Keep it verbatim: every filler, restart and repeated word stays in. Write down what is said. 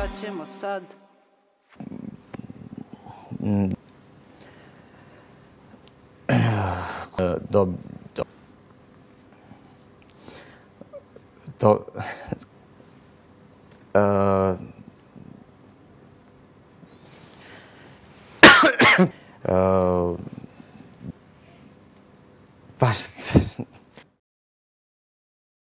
ćemo sad? Do... do... To... Uh, uh, baš